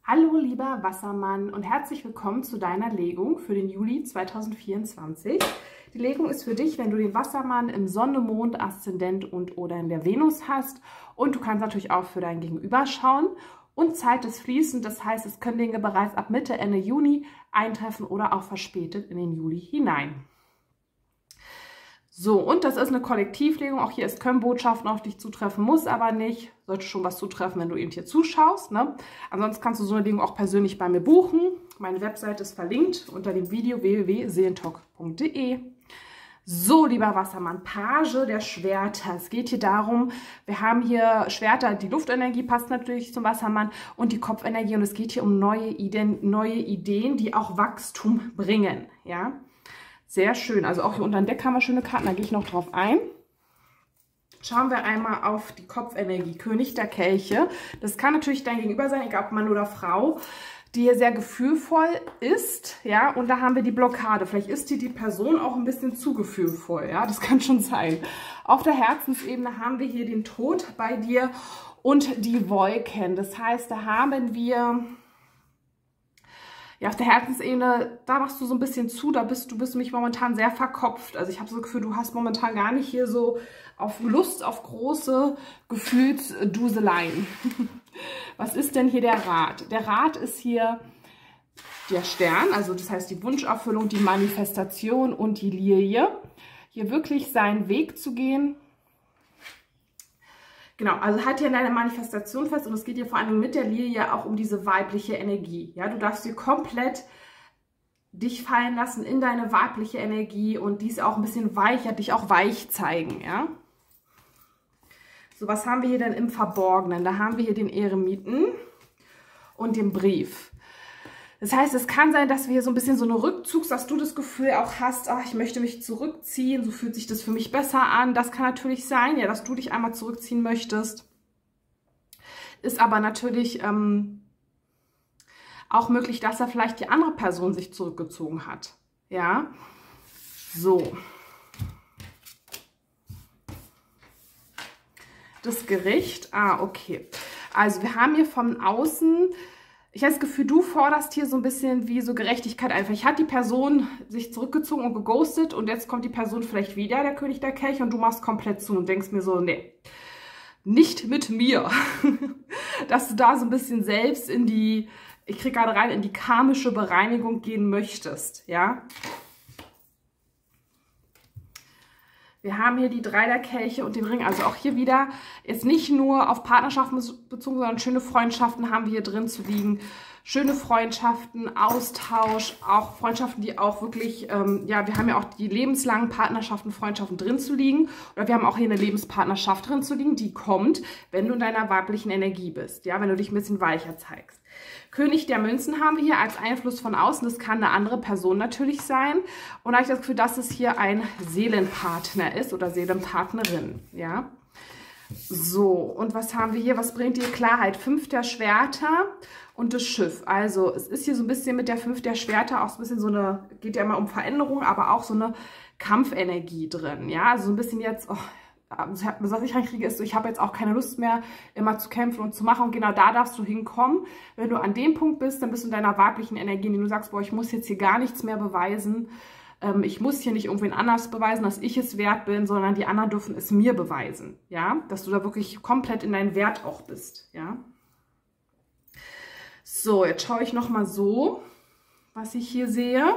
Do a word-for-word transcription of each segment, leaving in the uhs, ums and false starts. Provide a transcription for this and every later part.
Hallo lieber Wassermann und herzlich willkommen zu deiner Legung für den Juli zweitausendvierundzwanzig. Die Legung ist für dich, wenn du den Wassermann im Sonne, Mond, Aszendent und oder in der Venus hast, und du kannst natürlich auch für dein Gegenüber schauen. Und Zeit ist fließend, das heißt, es können Dinge bereits ab Mitte, Ende Juni eintreffen oder auch verspätet in den Juli hinein. So, und das ist eine Kollektivlegung. Auch hier ist können Botschaften auf dich zutreffen, muss aber nicht. Sollte schon was zutreffen, wenn du eben hier zuschaust, ne? Ansonsten kannst du so eine Legung auch persönlich bei mir buchen. Meine Webseite ist verlinkt unter dem Video w w w punkt seelentalk punkt de. So, lieber Wassermann, Page der Schwerter. Es geht hier darum, wir haben hier Schwerter, die Luftenergie passt natürlich zum Wassermann und die Kopfenergie. Und es geht hier um neue Ideen, neue Ideen, die auch Wachstum bringen, ja? Sehr schön. Also auch hier unter dem Deck haben wir schöne Karten, da gehe ich noch drauf ein. Schauen wir einmal auf die Kopfenergie. König der Kelche. Das kann natürlich dein Gegenüber sein, egal ob Mann oder Frau, die hier sehr gefühlvoll ist. Ja, und da haben wir die Blockade. Vielleicht ist dir die Person auch ein bisschen zu gefühlvoll. Ja, das kann schon sein. Auf der Herzensebene haben wir hier den Tod bei dir und die Wolken. Das heißt, da haben wir... Ja, auf der Herzensebene, da machst du so ein bisschen zu, da bist du bist nämlich momentan sehr verkopft. Also ich habe so das Gefühl, du hast momentan gar nicht hier so auf Lust auf große Gefühlsduseleien. Was ist denn hier der Rat? Der Rat ist hier der Stern, also das heißt die Wunscherfüllung, die Manifestation und die Lilie. Hier wirklich seinen Weg zu gehen. Genau, also halt hier in deiner Manifestation fest, und es geht hier vor allem mit der Lilie auch um diese weibliche Energie. Ja, du darfst hier komplett dich fallen lassen in deine weibliche Energie und dies auch ein bisschen weicher, dich auch weich zeigen, ja. So, was haben wir hier denn im Verborgenen? Da haben wir hier den Eremiten und den Brief. Das heißt, es kann sein, dass wir hier so ein bisschen so eine Rückzugs, dass du das Gefühl auch hast, ach, ich möchte mich zurückziehen, so fühlt sich das für mich besser an. Das kann natürlich sein, ja, dass du dich einmal zurückziehen möchtest. Ist aber natürlich ähm, auch möglich, dass da vielleicht die andere Person sich zurückgezogen hat. Ja, so. Das Gericht, ah, okay. Also wir haben hier von außen... Ich habe das Gefühl, du forderst hier so ein bisschen wie so Gerechtigkeit ein. Vielleicht hat die Person sich zurückgezogen und geghostet und jetzt kommt die Person vielleicht wieder, der König der Kelche, und du machst komplett zu und denkst mir so, nee, nicht mit mir. Dass du da so ein bisschen selbst in die, ich kriege gerade rein, in die karmische Bereinigung gehen möchtest, ja. Wir haben hier die drei der Kelche und den Ring, also auch hier wieder jetzt nicht nur auf Partnerschaften bezogen, sondern schöne Freundschaften haben wir hier drin zu liegen. Schöne Freundschaften, Austausch, auch Freundschaften, die auch wirklich, ähm, ja, wir haben ja auch die lebenslangen Partnerschaften, Freundschaften drin zu liegen. Oder wir haben auch hier eine Lebenspartnerschaft drin zu liegen, die kommt, wenn du in deiner weiblichen Energie bist, ja, wenn du dich ein bisschen weicher zeigst. König der Münzen haben wir hier als Einfluss von außen. Das kann eine andere Person natürlich sein. Und da habe ich das Gefühl, dass es hier ein Seelenpartner ist oder Seelenpartnerin. Ja. So, und was haben wir hier? Was bringt dir Klarheit? Fünf der Schwerter und das Schiff. Also es ist hier so ein bisschen mit der Fünf der Schwerter auch so ein bisschen so eine, geht ja immer um Veränderung, aber auch so eine Kampfenergie drin. Ja, also so ein bisschen jetzt... Oh, was ich reinkriege, ist so, ich habe jetzt auch keine Lust mehr, immer zu kämpfen und zu machen. Und genau da darfst du hinkommen. Wenn du an dem Punkt bist, dann bist du in deiner weiblichen Energie, in du sagst, boah, ich muss jetzt hier gar nichts mehr beweisen. Ähm, ich muss hier nicht irgendwen anders beweisen, dass ich es wert bin, sondern die anderen dürfen es mir beweisen. Ja, dass du da wirklich komplett in deinen Wert auch bist. Ja. So, jetzt schaue ich nochmal so, was ich hier sehe.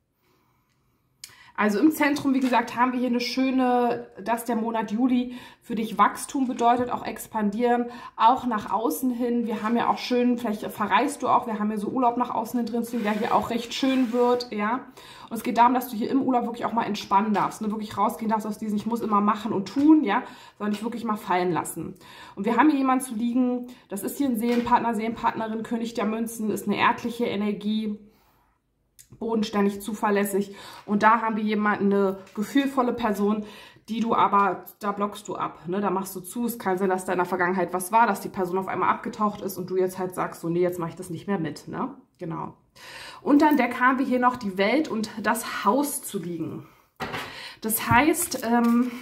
Also im Zentrum, wie gesagt, haben wir hier eine schöne, dass der Monat Juli für dich Wachstum bedeutet, auch expandieren, auch nach außen hin. Wir haben ja auch schön, vielleicht verreist du auch, wir haben ja so Urlaub nach außen hin drin, der hier auch recht schön wird, ja. Und es geht darum, dass du hier im Urlaub wirklich auch mal entspannen darfst, ne? Wirklich rausgehen darfst aus diesem, ich muss immer machen und tun, ja, sondern dich wirklich mal fallen lassen. Und wir haben hier jemanden zu liegen, das ist hier ein Seelenpartner, Seelenpartnerin, König der Münzen, ist eine erdliche Energie, bodenständig, zuverlässig, und da haben wir jemanden, eine gefühlvolle Person, die du aber, da blockst du ab, ne? Da machst du zu. Es kann sein, dass da in der Vergangenheit was war, dass die Person auf einmal abgetaucht ist und du jetzt halt sagst, so, nee, jetzt mache ich das nicht mehr mit, ne? Genau. Und dann Deck haben wir hier noch die Welt und das Haus zu liegen. Das heißt, ähm,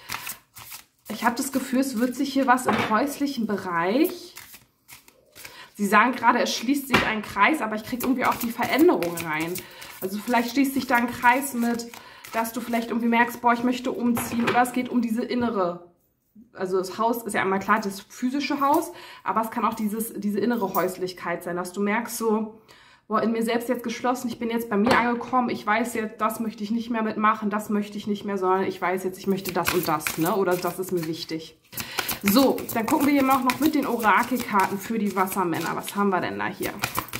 ich habe das Gefühl, es wird sich hier was im häuslichen Bereich Sie sagen gerade, es schließt sich ein Kreis, aber ich kriege irgendwie auch die Veränderung rein. Also vielleicht schließt sich da ein Kreis mit, dass du vielleicht irgendwie merkst, boah, ich möchte umziehen. Oder es geht um diese innere, also das Haus ist ja einmal klar das physische Haus, aber es kann auch dieses, diese innere Häuslichkeit sein, dass du merkst so, boah, in mir selbst jetzt geschlossen, ich bin jetzt bei mir angekommen, ich weiß jetzt, das möchte ich nicht mehr mitmachen, das möchte ich nicht mehr, sondern ich weiß jetzt, ich möchte das und das, ne? Oder das ist mir wichtig. So, dann gucken wir hier noch, noch mit den Orakelkarten für die Wassermänner. Was haben wir denn da hier?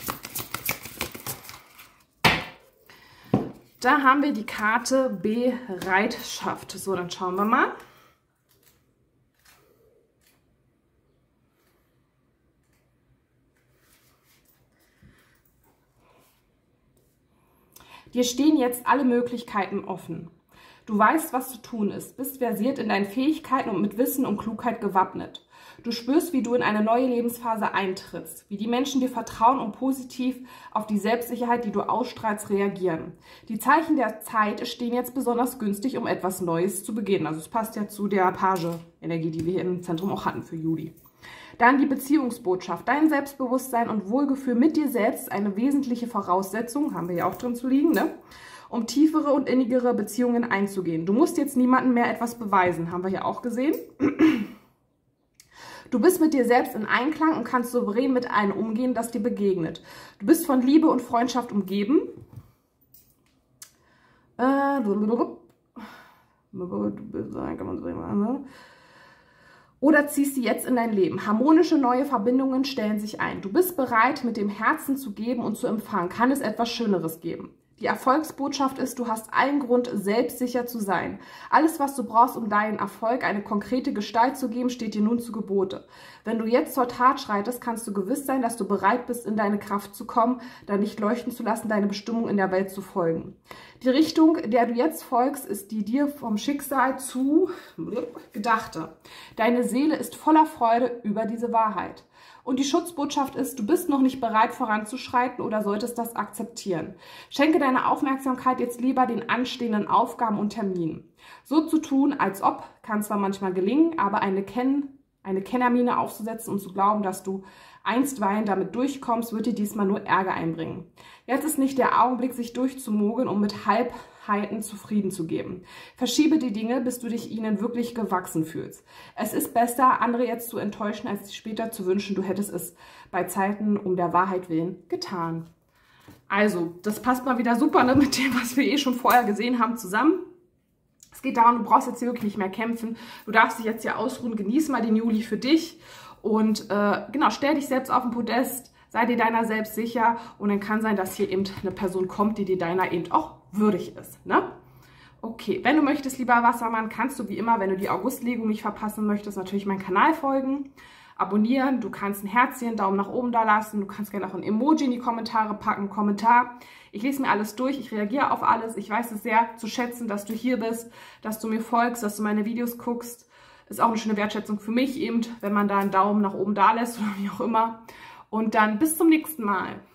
Da haben wir die Karte Bereitschaft. So, dann schauen wir mal. Dir stehen jetzt alle Möglichkeiten offen. Du weißt, was zu tun ist, bist versiert in deinen Fähigkeiten und mit Wissen und Klugheit gewappnet. Du spürst, wie du in eine neue Lebensphase eintrittst, wie die Menschen dir vertrauen und positiv auf die Selbstsicherheit, die du ausstrahlst, reagieren. Die Zeichen der Zeit stehen jetzt besonders günstig, um etwas Neues zu beginnen. Also es passt ja zu der Page-Energie, die wir hier im Zentrum auch hatten für Juli. Dann die Beziehungsbotschaft. Dein Selbstbewusstsein und Wohlgefühl mit dir selbst ist eine wesentliche Voraussetzung, haben wir ja auch drin zu liegen, ne? Um tiefere und innigere Beziehungen einzugehen. Du musst jetzt niemandem mehr etwas beweisen, haben wir ja auch gesehen. Du bist mit dir selbst in Einklang und kannst souverän mit einem umgehen, das dir begegnet. Du bist von Liebe und Freundschaft umgeben. Äh, Oder ziehst sie jetzt in dein Leben. Harmonische neue Verbindungen stellen sich ein. Du bist bereit, mit dem Herzen zu geben und zu empfangen. Kann es etwas Schöneres geben? Die Erfolgsbotschaft ist, du hast allen Grund, selbstsicher zu sein. Alles, was du brauchst, um deinen Erfolg eine konkrete Gestalt zu geben, steht dir nun zu Gebote. Wenn du jetzt zur Tat schreitest, kannst du gewiss sein, dass du bereit bist, in deine Kraft zu kommen, dein Licht leuchten zu lassen, deine Bestimmung in der Welt zu folgen. Die Richtung, der du jetzt folgst, ist die dir vom Schicksal zu gedachte. Deine Seele ist voller Freude über diese Wahrheit. Und die Schutzbotschaft ist, du bist noch nicht bereit voranzuschreiten oder solltest das akzeptieren. Schenke deine Aufmerksamkeit jetzt lieber den anstehenden Aufgaben und Terminen. So zu tun, als ob, kann zwar manchmal gelingen, aber eine, Ken eine Kennermine aufzusetzen und zu glauben, dass du einstweilen damit durchkommst, wird dir diesmal nur Ärger einbringen. Jetzt ist nicht der Augenblick, sich durchzumogeln, um mit Halbheiten zufrieden zu geben. Verschiebe die Dinge, bis du dich ihnen wirklich gewachsen fühlst. Es ist besser, andere jetzt zu enttäuschen, als dich später zu wünschen, du hättest es bei Zeiten um der Wahrheit willen getan. Also, das passt mal wieder super, ne, mit dem, was wir eh schon vorher gesehen haben, zusammen. Es geht darum, du brauchst jetzt hier wirklich nicht mehr kämpfen. Du darfst dich jetzt hier ausruhen, genieß mal den Juli für dich. Und äh, genau, stell dich selbst auf den Podest, sei dir deiner selbst sicher und dann kann sein, dass hier eben eine Person kommt, die dir deiner eben auch würdig ist, ne? Okay, wenn du möchtest, lieber Wassermann, kannst du wie immer, wenn du die Augustlegung nicht verpassen möchtest, natürlich meinen Kanal folgen, abonnieren, du kannst ein Herzchen, einen Daumen nach oben da lassen, du kannst gerne auch ein Emoji in die Kommentare packen, Kommentar. Ich lese mir alles durch, ich reagiere auf alles, ich weiß es sehr zu schätzen, dass du hier bist, dass du mir folgst, dass du meine Videos guckst. Ist auch eine schöne Wertschätzung für mich eben, wenn man da einen Daumen nach oben da lässt oder wie auch immer. Und dann bis zum nächsten Mal.